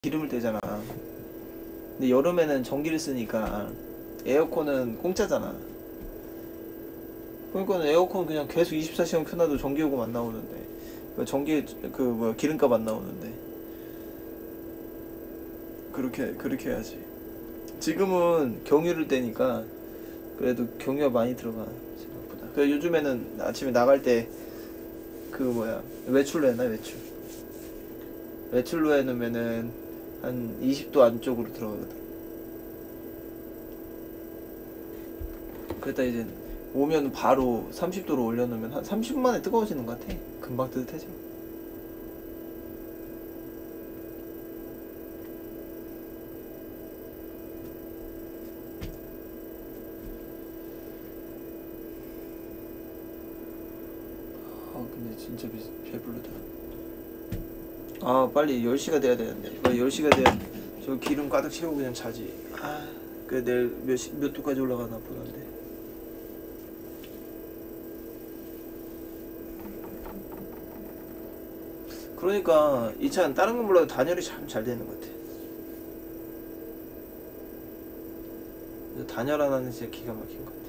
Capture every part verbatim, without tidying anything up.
기름을 떼잖아. 근데 여름에는 전기를 쓰니까 에어컨은 공짜잖아. 그러니까 에어컨 그냥 계속 이십사 시간 켜놔도 전기요금 안 나오는데, 그 전기 그 뭐야 기름값 안 나오는데. 그렇게 그렇게 해야지. 지금은 경유를 떼니까 그래도 경유가 많이 들어가 생각보다. 그 요즘에는 아침에 나갈 때 그 뭐야 외출로 해놔. 외출 외출로 해놓으면은 한 이십 도 안쪽으로 들어가거든. 그랬다 이제 오면 바로 삼십 도로 올려놓으면 한 삼십 분 만에 뜨거워지는 것 같아. 금방 뜨뜻해져. 아 근데 진짜 비, 배부르다. 아 빨리 열 시가 돼야 되는데. 빨리 열 시가 돼야 저 기름 가득 채우고 그냥 자지. 아 그래 내일 몇, 시, 몇 도까지 올라가나 보던데. 그러니까 이 차는 다른 건 몰라도 단열이 참 잘 되는 것 같아. 단열 하나는 진짜 기가 막힌 것 같아.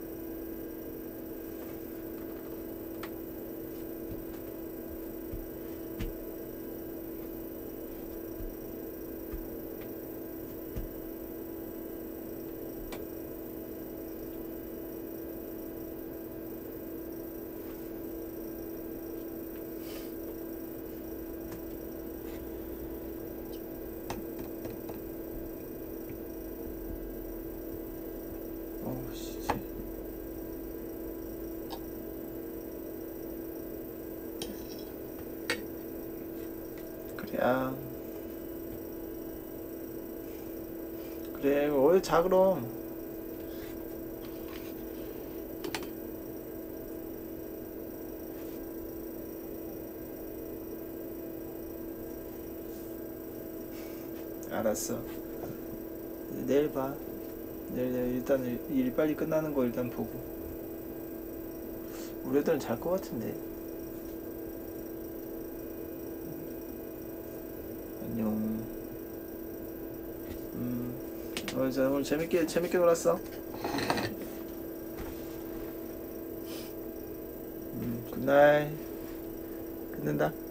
어우 씨. 그래야 그래 어디 자 그럼. 알았어. 내일 봐. 내일, 내일 일단 일, 일 빨리 끝나는 거 일단 보고. 우리 애들은 잘 것 같은데. 안녕. 음. 어, 자, 오늘 재밌게 재밌게 놀았어. 음. 굿나잇. 끊는다.